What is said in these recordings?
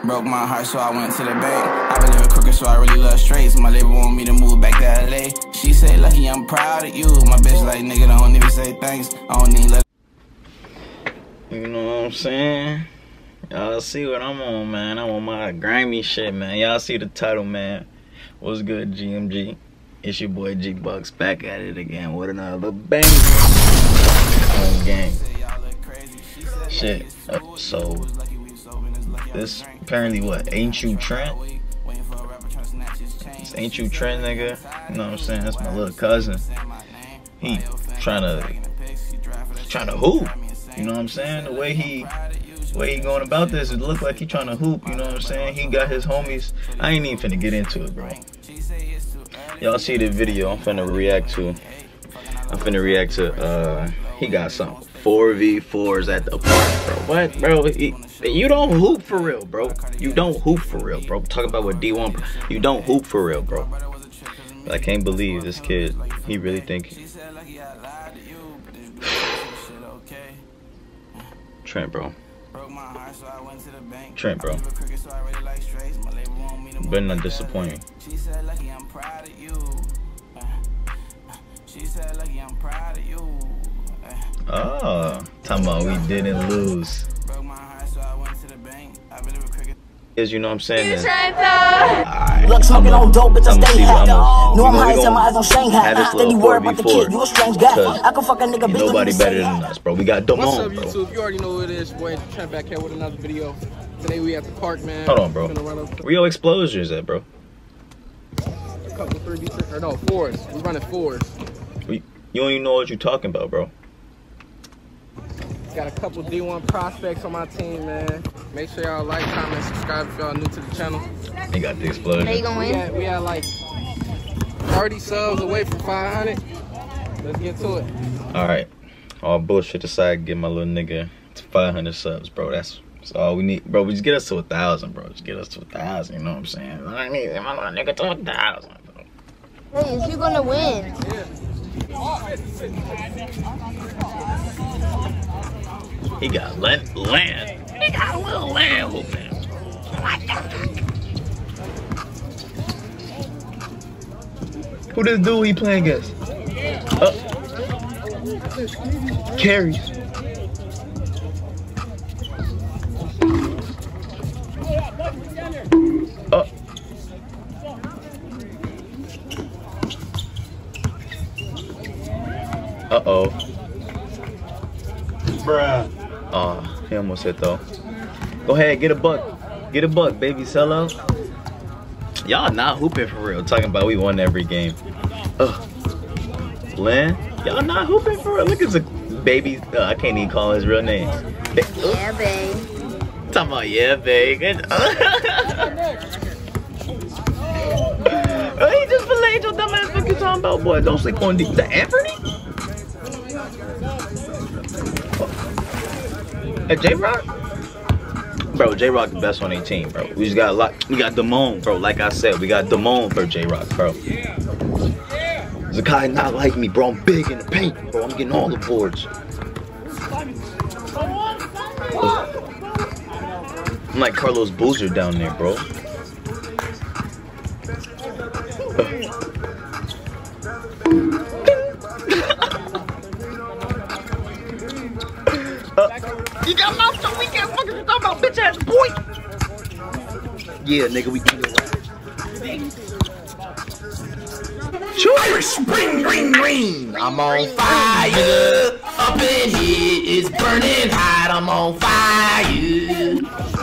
Broke my heart, so I went to the bank. I been living crooked, so I really love straights. My label want me to move back to LA. She say, Lucky, I'm proud of you. My bitch like, nigga, don't even say thanks. I don't need let. You know what I'm saying? Y'all see what I'm on, man. I'm on my grimy shit, man. Y'all see the title, man. What's good, GMG? It's your boy G Bucks back at it again with another banger on game. Shit. So this apparently what? Ain't you Trent? This Ain't You Trent, nigga. You know what I'm saying? That's my little cousin. He trying to hoop. You know what I'm saying? The way he going about this, it look like he trying to hoop. You know what I'm saying? He got his homies. I ain't even finna get into it, bro. Y'all see the video I'm finna react to. He got some 4v4s at the park, bro. What, bro? You don't hoop for real, bro. You don't hoop for real, bro. Talk about what D1, you don't hoop for real, bro. I can't believe this kid. He really think Trent, bro. Trent, bro. Better not disappoint me. Oh, talking about we didn't lose. You know what I'm saying? Look, smoking on dope, bitch, I stay high. No, I'm high, my eyes on Shanghai. Steady worried about the kid, you a strange guy. I can fuck a nigga, bitch. Nobody better than us, bro. We got Damone, What's up, bro. YouTube? You already know what it is. Boy, Trent back here with another video. Today we at the park, man. Hold on, bro. Rio Explosions at, bro. A couple 3v3, or no, 4s. We running 4s. You don't even know what you're talking about, bro. Got a couple D1 prospects on my team, man. Make sure y'all like, comment, subscribe if y'all new to the channel. They got the explosion. Are you gonna win? We had like 30 subs away from 500. Let's get to it. All right. All bullshit aside, get my little nigga to 500 subs, bro. That's all we need, bro. Just get us to 1,000, bro. Just get us to 1,000. You know what I'm saying? I need my little nigga to 1,000. Hey, is you gonna win? Yeah. He got land. He got a little land hooping. Who this dude he playing against? Carries. Uh-oh. Bruh. Oh, he almost hit though. Go ahead, get a buck. Get a buck, baby, sell out. Y'all not hooping for real. Talking about we won every game. Lynn, y'all not hooping for real. Look at the baby. I can't even call his real name. Yeah, babe. Talking about, yeah, babe. He just filleted your dumb ass. What you talking about, boy? Don't sleep on the Anthony? J-Rock? Bro, J-Rock the best on their team, bro. We just got a lot. We got Damone, bro. Like I said, we got Damone for J-Rock, bro. Zakai not like me, bro. I'm big in the paint, bro. I'm getting all the boards. I'm like Carlos Boozer down there, bro. You got mouth so we can't fucking talk about bitch ass boy. Yeah, nigga, we can do it. Irish spring, green. I'm on fire. Up in here, it's burning hot. I'm on fire.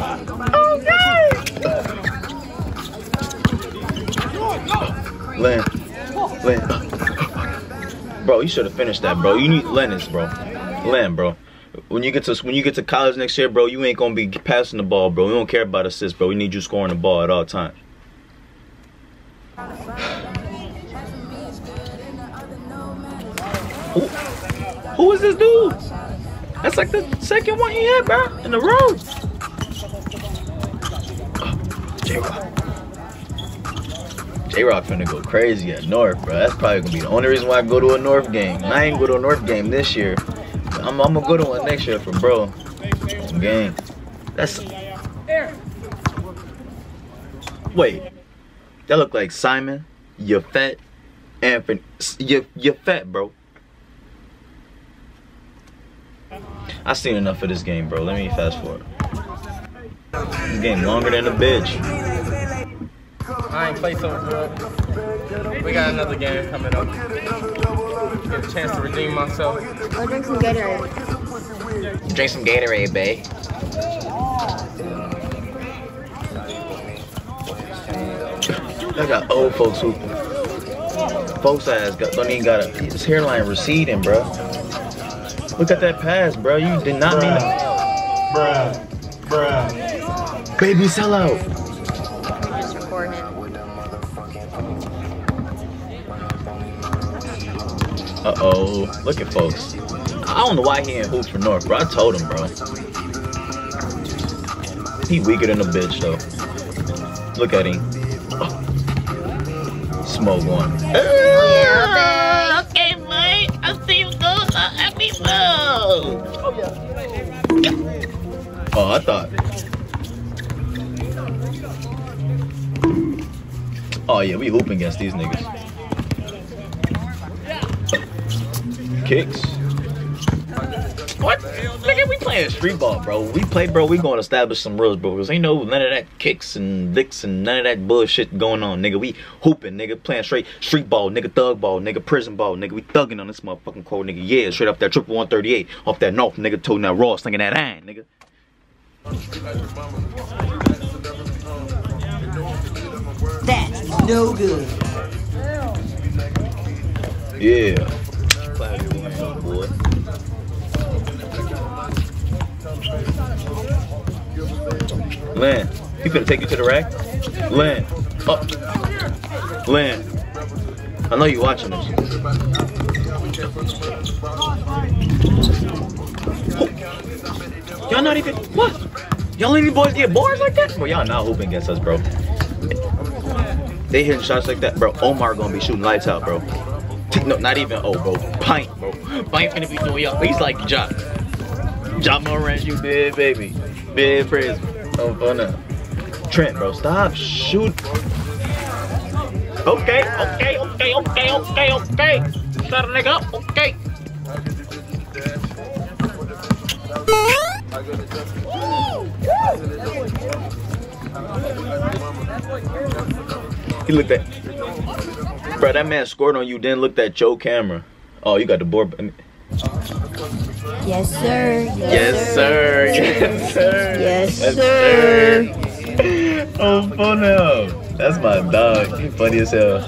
Okay. Len. Bro, you should have finished that, bro. You need Lennis, bro. Len, bro. When you get to college next year, bro, you ain't gonna be passing the ball, bro. We don't care about assists, bro. We need you scoring the ball at all times. Who is this dude? That's like the second one he had, bro, in the row. J-Rock finna go crazy at North, bro. That's probably gonna be the only reason why I go to a North game. I ain't go to a North game this year. I'm gonna go to one next year for bro. Game. That's Wait, that look like Simon, Yafet, Anthony. Yafet, bro. I seen enough of this game, bro. Let me fast forward. This game longer than a bitch. I ain't played so good. We got another game coming up. Get a chance to redeem myself. I'll drink some Gatorade. Drink some Gatorade, babe. I got old folks hooping. Folks ass don't even got his hairline receding, bro. Look at that pass, bro. You did not mean to. Bruh. Baby, sell out. Just record him. Uh-oh. Look at folks. I don't know why he ain't hoops for North, bro. I told him, bro. He weaker than a bitch, though. Look at him. Smoke one. Yeah, okay, mate. I see you go. Let me go. Oh, I thought. Oh, yeah, we hooping against these niggas. Kicks. What? Nigga, we playing street ball, bro. We play, bro, we gonna establish some rules, bro. Cause ain't no none of that kicks and dicks and none of that bullshit going on, nigga. We hooping, nigga, playing straight street ball, nigga, thug ball, nigga, prison ball, nigga. We thugging on this motherfucking court, nigga. Yeah, straight off that triple 138, off that north, nigga, toting that raw, slinging that iron, nigga. That's no good. Yeah. Boy. Len, he finna take you to the rack. Len, up. Len, I know you watching this. Y'all not even, what? Y'all let these boys get boards like that? Bro, y'all not hooping against us, bro. They hitting shots like that, bro. Omar gonna be shooting lights out, bro. No, not even bro. Pint, bro. Pint finna be doing y'all. He's like Ja. Ja Morant, you big baby. Big praise. Oh, fun now. Trent, bro, stop shoot. Okay. Shut a nigga up, okay. He looked at, bro, that man scored on you, then looked at your camera. Oh, you got the board. Yes, sir. Yes, sir. Yes, sir. Yes, Yes, sir. Oh, fun now. That's my dog. He funny as hell.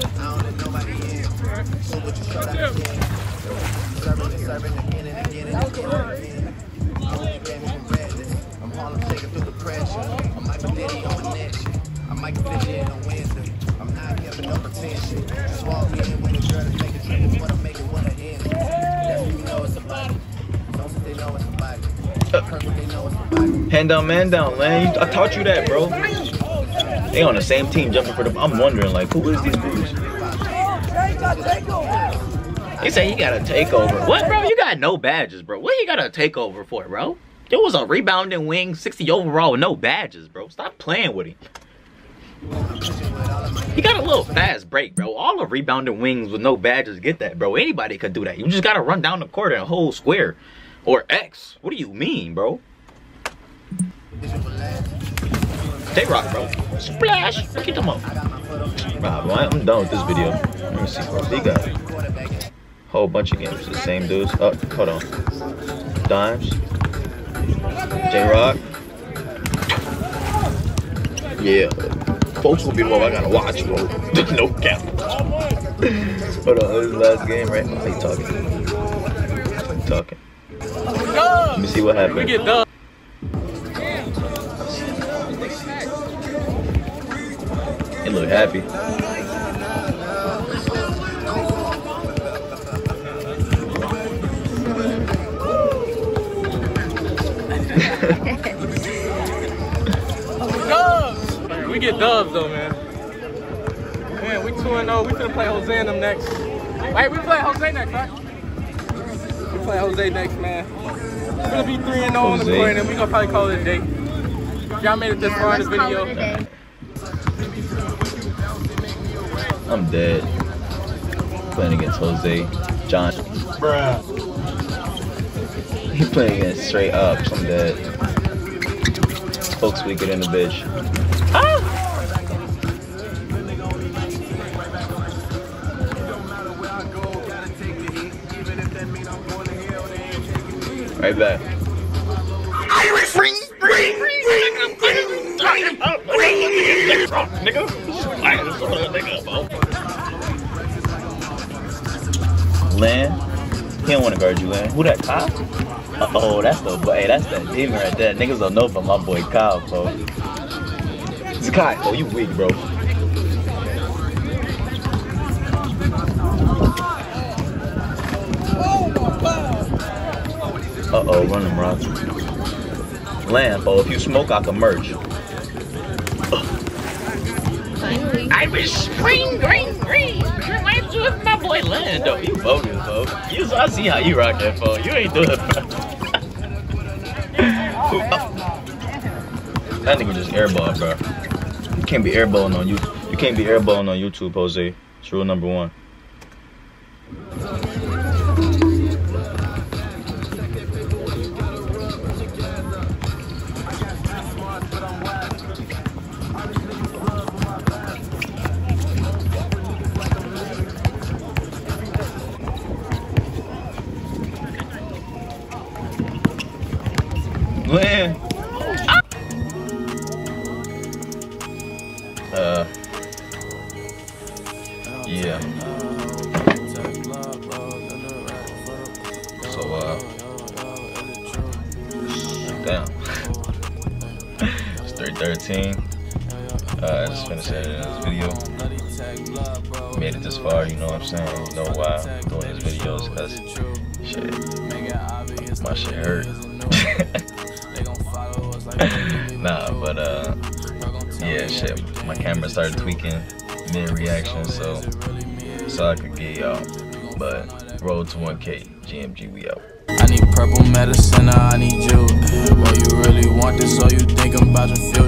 Hand down, man down, Lane. I taught you that, bro. They on the same team jumping for the. I'm wondering, like, who is these dudes? They say he got a takeover. What, bro? You got no badges, bro. What you got a takeover for, bro? It was a rebounding wing, 60 overall, with no badges, bro. Stop playing with him. He got a little fast break, bro. All the rebounding wings with no badges get that, bro. Anybody could do that. You just gotta run down the court in a whole square. Or X. What do you mean, bro? J-Rock, bro. Splash. What you talking about? Nah, bro, I'm done with this video. Let me see, bro. He got a whole bunch of games. The same dudes. Oh, hold on. Dimes. J-Rock. Yeah. Folks will be the one I gotta watch, bro. No cap. Hold on, this is the last game, right? Oh, he talking. Let me see what happened. We get done. He look happy. We get dubs though, man. Man, we 2-0. We finna play Jose and them next. Wait, we play Jose next, right? We play Jose next, man. We're gonna be 3-0 on the court, and we gonna probably call it a day. If y'all made it this far in the video, I'm dead. Playing against Jose, John. Bruh. He playing against straight up. So I'm dead. Folks weaker than the bitch. Ah! Right back. Irish ring, ring, ring, Nigga. Lan, he don't want to guard you, Lan. Who that, Kyle? Oh, that's the boy. Hey, that's that demon right there. Niggas don't know about my boy Kyle, bro. Zakai, oh, you weak, bro. Uh-oh, run him, Rob. Lan, oh, if you smoke, I can merge. Irish spring, green. Reminds you of my boy Lan, though. You bogus, bro. I see how you rock that phone. You ain't doing it, bro. That nigga just airball, bro. You can't be airballing on YouTube. You can't be airballing on YouTube, Jose. It's rule number 1. Lan. Yeah. So, damn. It's 3:13. I just finished editing this video. Made it this far, you know what I'm saying? You know why I'm doing these videos, because shit, my shit hurt. Nah, but yeah, shit, my camera started tweaking mid-reaction, so I could get y'all. But road to 1K, GMG, we out. I need purple medicine, I need you. Well, you really want this, so you think about your feelings.